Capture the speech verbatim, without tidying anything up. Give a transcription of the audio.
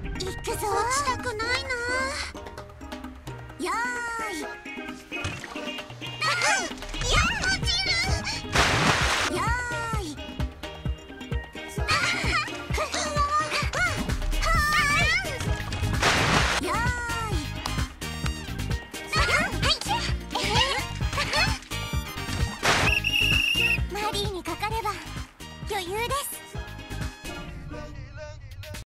行くぞ。落ちたくないな。よーい。